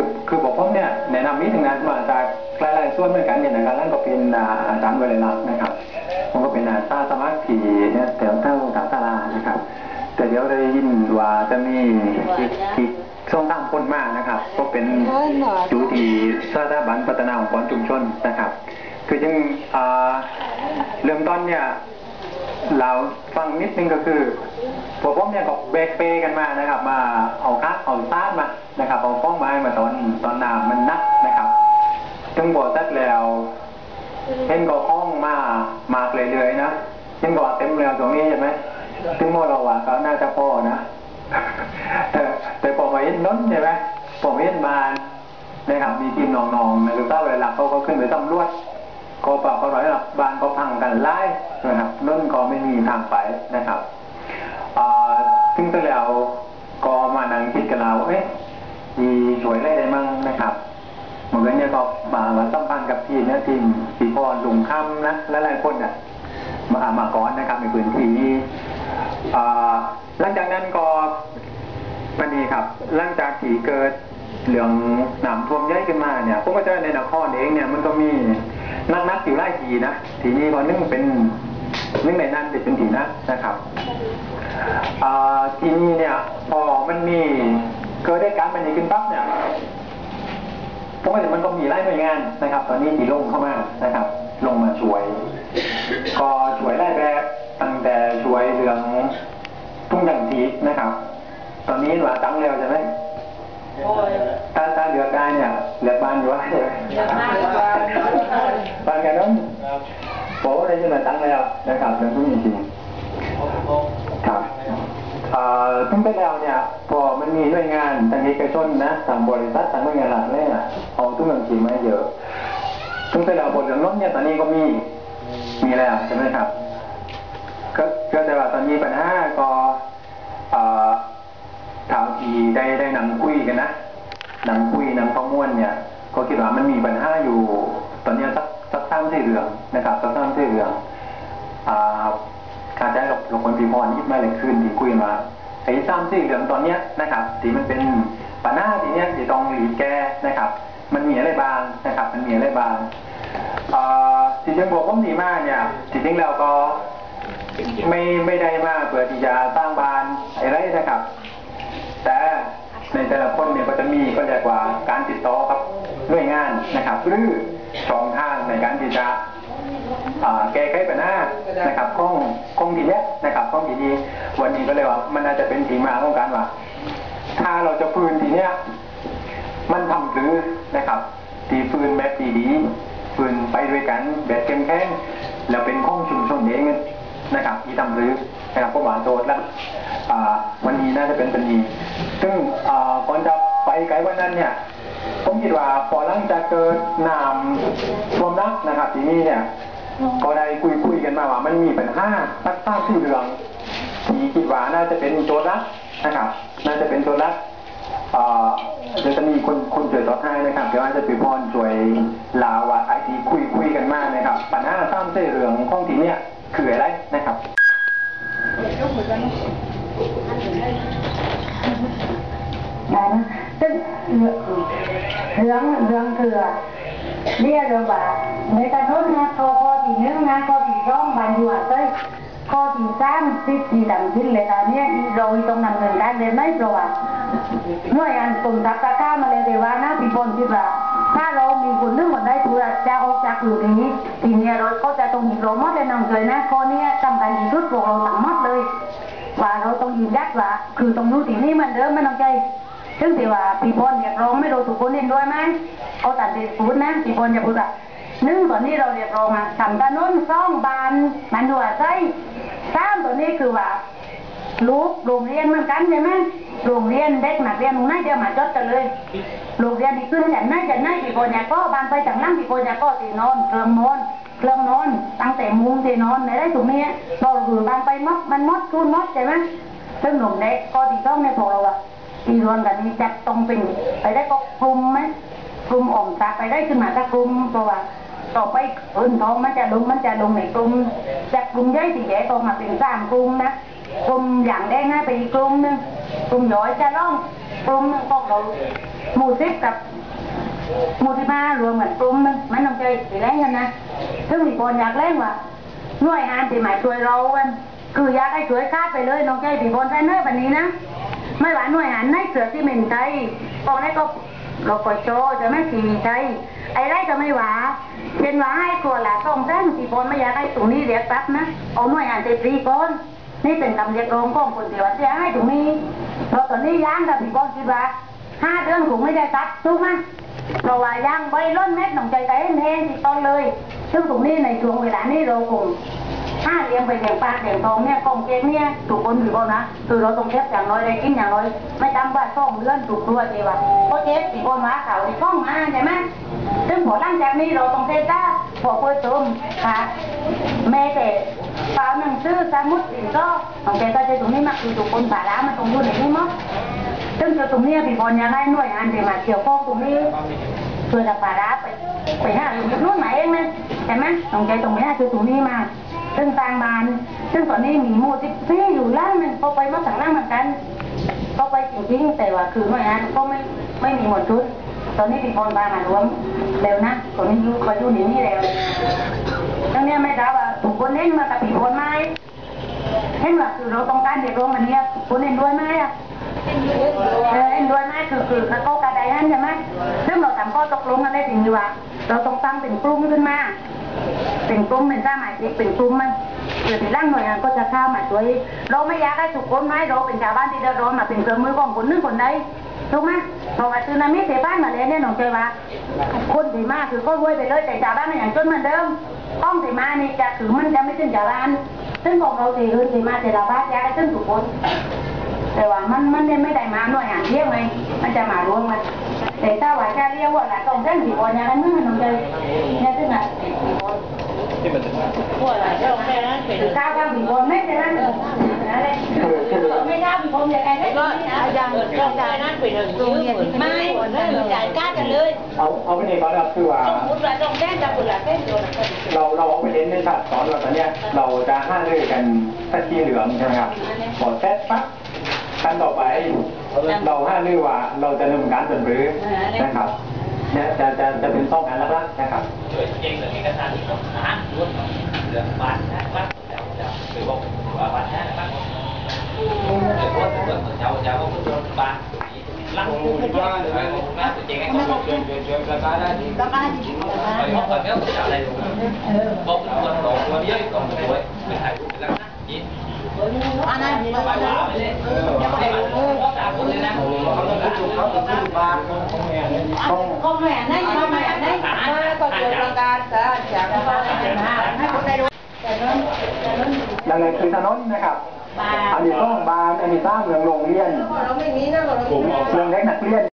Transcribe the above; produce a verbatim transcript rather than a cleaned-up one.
คือคือบอกผมเนี่ยแนะนำนิดนึงนะมาจากหลายๆส่วนเหมือนกันเนี่ยนะครับนั่นก็เป็นอาจารย์วรลักษณ์นะครับผมก็เป็นอาสาสมัครที่เนี่ยแถวเท่าสาตารานะครับแต่เดี๋ยวได้ยินว่าจะมีอีกอีกช่องทางคนมากนะครับก็เป็นจูที่สถาบันพัฒนาองค์กรชุมชนนะครับคือยังเริ่มต้นเนี่ยเราฟังนิดนึงก็คือพวกผมเนี่ยก็เบรกเปกันมานะครับมาเอาคัดเอาซาดมานะครับเอาฟ้องไม้มาตอนตอนน้ำมันนักนะครับถึงบ่อซัดแล้วเห็นก็ห้องมามาเรื่อยๆนะเห็นบ่อเต็มแล้วตรงนี้ใช่ไหมถึงโมเราว่าก็น่าจะพอนะแต่แต่พอมาเห็นน้นใช่ไหมพอมาเห็นบานนะครับมีทีมน้องๆนะครับเวลาเขาก็ขึ้นไปสำรวจก็เปล่าก็ร้อยหลับบานก็พังกันไล่นะครับน้นก็ไม่มีทางไปนะครับซึ่งตัวแล้วก็มานั่งคิดกันแล้วเอ๊ะมีสวยอะไรได้มั่งนะครับเหมือนกันเนี่ยก็มามาสัมพันธ์กับทีมเนี่ยทีมปีพรลุงค่ำนะและหลายคนเนี่ยมามาก่อนนะครับในพื้นที่หลังจากนั้นก็วันนี้ครับหลังจากที่เกิดเรื่องน้ำท่วมใหญ่ขึ้นมาเนี่ยพวกก็จะในนครเองเนี่ยมันก็มีนักนักอยู่ไล่ทีนะทีนี้ก็นึ่งเป็นนึ่งในนั้นจะเป็นทีนะนะครับทีนี้เนี่ยพอมันมีเกิดได้การมันนี้ขึ้นปั๊บเนี่ยเพราะว่ามันก็มีไล่หน่วยงานนะครับตอนนี้ที่ลงเข้ามานะครับลงมาช่วยก็ช่วยไล่แบบตั้งแต่ช่วยเรื่องทุ่งอย่างทีนะครับตอนนี้ว่าตั้งแล้วใช่ไหมถ้าถ้าเลือกได้เนี่ยเลือกบ้านอยู่ว่าใช่ไหมบ้านกันน้องโป๊ได้ยินมาตั้งแล้วนะครับเรื่องทุ่งจริงๆครับทุ่งไปแล้วเนี่ยพอมันมีหน่วยงานทางเอกชนนะทางบริษัททางหน่วยงานหลักเนี่ยเอาทุ่งอย่างจริงมาเยอะทุ่งไปแล้วบทเรื่องน้นเนี่ยตอนนี้ก็มีมีแล้วใช่ไหมครับก็ก็แต่ว่าตอนนี้ปัญหาก็ถามทีได้ได้นำคุยกันนะนำคุยนำข้อมูลเนี่ยก็คิดว่ามันมีปัญหาอยู่ตอนนี้สักสักสามสี่เรื่องนะครับสักสามสี่เรื่องการใช้หลบหลบคนปีพรยิบมาเลยคืนที่คุยมาไอ้สามสี่เรื่องตอนนี้นะครับที่มันเป็นปัญหาที่เนี้ยที่ต้องหลีกแก้นะครับมันมีอะไรบ้างนะครับมันมีอะไรบ้างที่จึงบอกว่าดีมากเนี่ยจริงๆแล้วก็ไม่ไม่ได้มาเพื่อที่จะสร้างบ้านอะไรนะครับแต่ในแต่ละคนเนี่ยก็จะมีก็เรียกว่าการติดต่อกับหน่วยงานนะครับหรือช่องทางในการที่จะแก้ไขปัญหานะครับข้องข้องดีเนี้ยนะครับข้องดีนี้วันนี้ก็เลยว่ามันอาจจะเป็นที่มาของการว่าถ้าเราจะฟื้นทีเนี้ยมันทำหรือนะครับตีฟื้นแบบดีๆฟื้นไปด้วยกันแบบเข้มแข็งแล้วเป็นข้องชุมชนเองนะครับที่ทำหรือนะครับก็หวานโดดแล้ววันนี้น่าจะเป็นเป็นดีซึ่งก่อนจะไปไกลวันนั้นเนี่ยผมคิดว่าพอหลังจากเกิดน้ำท่วมนักนะครับทีนี้เนี่ยก็ได้คุยคุยกันมาว่ามันมีปัญหาตักต้าที่เรื่องที่คิดว่าน่าจะเป็นโจทย์ละนะครับน่าจะเป็นโจทย์ละเดี๋ยวจะมีคนคนช่วยต่อให้นะครับเดี๋ยวอาจจะปีพรช่วยลาว่าไอทีคุยคุยกันมานะครับปัญหาสร้างเส้นเรื่องของทีเนี่ยคืออะไรนะครับนะซึ่งเรื่องเรื่องคือเนี่ยเราแบบในตอนนั้นนะข้อข้อที่หนึ่งนะข้อที่สองมันอยู่อะไรข้อที่สามสิบที่ต่างทิ้งเลยตอนนี้เราต้องนำเงินได้เลยไหมเพราะว่าหน่วยงานกรมทรัพย์ข้ามาเลยแต่ว่านะพี่พลคิดว่าถ้าเรามีคนนึกหมดได้ตัวจะออกจากอยู่นี้ทีนี้เราก็จะต้องมีโรมอดเลยน้องเคยนะข้อนี้สำคัญที่สุดพวกเราทั้งหมดเลยว่าเราต้องยืนยัดว่าคือตรงนู้นที่นี่มันเดิมไม่ต้องใจซึ่งที่ว่าพี่พลเรียกร้องไม่โดนทุกคนเห็นด้วยไหมเอาตัดสินพูดนะพี่พลจะพูดว่าหนึ่งตอนนี้เราเรียกร้องอ่ะทำถนนซ่องบานมันหัวใจสามตัวนี้คือว่าลูกโรงเรียนเหมือนกันใช่ไหมโรงเรียนเด็กนักเรียนหนูน่าจะมาจดกันเลยโรงเรียนที่ขึ้นอย่างน่าจะน่าพี่พลเนี่ยก็บานไปจากนั่งพี่พลเนี่ยก็ตีนอนเครื่องนอนเครื่องนอนตั้งแต่มุ้งตีนอนในได้ตรงนี้เราคือบานไปมดมันมดทุนมดใช่ไหมซึ่งหนุ่มเด็กก็ตีต้องในพวกเราอะตีรวนกันนี้จัดตรงเป็นไปได้ก็กลุ่มไหมกลุ่มอ่อมตาไปได้ขึ้นมาจากกลุ่มเพราะว่าต่อไปอื่นท้องมันจะลงมันจะลงในกลุ่มจากกลุ่มใหญ่ที่ใหญ่ก็มาเป็นสามกลุ่มนะกลุ่มอย่างแดงนะไปอีกกลุ่มนึงกลุ่มย่อยจะล่องกลุ่มนึงของเราหมู่สิบกับหมู่ที่มารวมเหมือนกลุ่มนึงมันต้องใจสีแรงกันนะซึ่งมีคนอยากเล่นว่ะหน่วยงานที่หมายช่วยเรากันคืออยากให้ช่วยคาดไปเลยน้องใจผีบอลแฟนเนอร์แบบนี้นะไม่หวานหน่วยงานในเสือที่เหม็นใจตอนนี้ก็เราปล่อยโจจะไม่ขี่ใจไอ้ไรจะไม่หวาเป็นหวาให้ครัวหลาต้องแจ้งผีบอลไม่อยากให้ตรงนี้เรียกปั๊บนะเอาหน่วยงานเตะปีก่อนนี่เป็นคำเรียกร้องของคนที่ว่าจะให้ตรงนี้เราตอนนี้ย่างกับผีบอลคิดว่าห้าเดือนคงไม่ได้ตัดถูกไหมเพราะว่าย่างใบล้นเม็ดหนองใจใจแห้งติดต้นเลยซึ่งตรงนี้ในช่วงเวลานี้เราคงห้าเลี้ยงไปเลี้ยงปลาเลี้ยงทองเนี่ยกองเกงเนี่ยถูกคนหรือเปล่านะคือเราต้องเก็บอย่างน้อยได้กินอย่างน้อยไม่จำว่าซ่องเลื่อนถูกตัวเดียวเพราะเจ็บสี่คนว่าเขาในกล้องมาใช่ไหมซึ่งพอหลังจากนี้เราต้องเทจ้าพอเปิดต้มค่ะแม่แต่เปล่าหนังซื้อสมุดสิ่งก็ของแกก็จะตรงนี้มาคือถูกคนผ่าล้ามันตรงอยู่ในนี้มั้งซึ่งจะตรงนี้พี่บอลยังให้หน่วยงานที่มาเกี่ยวข้องตรงนี้เพื่อจะผ่าล้าไปไปหาหลุมนู่นไหนเองนะใช่ไหมของแกตรงนี้คือตรงนี้มาซึ่งต่างบ้านซึ่งตอนนี้มีหมู่ที่ที่อยู่ล่างนึงเขาไปมาสั่งล่างเหมือนกันเขาไปจริงๆแต่ว่าคือหน่วยงานก็ไม่ไม่มีหมดชุดตอนนี้พี่บอลมามารวมเร็วนะตอนนี้อยู่เขาอยู่นี่นี่เร็วตรงนี้ไม่ทราบว่าถูกคนเล่นมากับพี่บอลไหมเห็นว่าคือเราต้องการเด็กลงมันเนี่ยคนเล่นด้วยไหมอ่ะเล่นด้วยไหมคือคือเขากระไดนั่นใช่ไหมซึ่งเราทำข้อตกลงกันได้ถึงอยู่ว่าเราต้องตั้งเป็นกลุ่มขึ้นมาเป็นกลุ่มเป็นสมัยเป็นกลุ่มมันเกิดที่ร่างหน่วยงานก็จะเข้ามาช่วยเราไม่อยากให้ถูกคนไหมเราเป็นชาวบ้านที่เดือดร้อนมาเป็นเครื่องมือของคนนึงคนใดถูกไหมเพราะว่าซึนามิเสียบ้านมาแล้วเนี่ยน้องใจว่าคนที่มาคือก็รวยไปเลยแต่ชาวบ้านมันอย่างจนเหมือนเดิมต้องที่มานี่จะคือมันจะไม่ถึงชาวบ้านซึ่งของเราที่อื่นที่มาแต่ละบ้านอยากให้ถึงทุกคนแต่ว่ามันมันไม่ได้มาหน่วยงานเที่ยงเลยมันจะมารวมกันแต่ถ้าว่าจะเรียกว่าหลักตรงเส้นผีบอลอย่างนั้นมันน้องใจเนี่ยถึงอ่ะผีบอลพวกอะไรเจ้าแม่นั้นเป็นข้าวข้าวผีบอลไม่ใช่นั้นอะไรไม่ข้าวผีบอลอย่างไรได้ก็อย่างเจ้าแม่นั้นเป็นตัวเนี่ยไม่ไม่จ่ายก้ากันเลยเอาเอาไปนี่ก่อนครับคือว่ามุดว่าตรงแจ้งกับบุหรี่เส้นโดนเราเราเอาไปเล่นในสัตว์สอนเราตอนเนี้ยเราจะห้าเรื่องกันสักทีเหลืองใช่ไหมครับพอเซตปั๊บขั้นต่อไปเราห้าเรื่องว่าเราจะดำเนินการเป็นหรือนะครับเนี่ยจะจะจะเป็นต้องการแล้วนะครับเองเหลือเอกสารที่ต้องหาเหลือบัตรนะครับหรือว่าบัตรนะครับหรือว่าเกิดเจ้าเจ้าก็พูดบัตรหลังคือว่าหรือว่าแม่ตัวจริงก็ต้องเชิญเชิญเชิญกระจายได้ที่กระจายที่ไปห้องคนเดียวจะอะไรบอกคนบอกคนเยอะก็ไม่ไหวไม่ถ่ายรูปแล้วนะจีอันนั้นไปว่าไปเลยไปว่าตามคนเลยนะเขาต้องพูดเขาต้องพูดบ้านของแม่เนี่ยก็แม่ได้ก็แม่ได้มาก็เจอประกาศจากบ้านให้คนได้รู้แต่นั้นแต่นั้นดังนั้นคือถนนนะครับอันนี้ต้องบานอันนี้สร้างเมืองโรงเรียนเมืองเล็กนักเรียน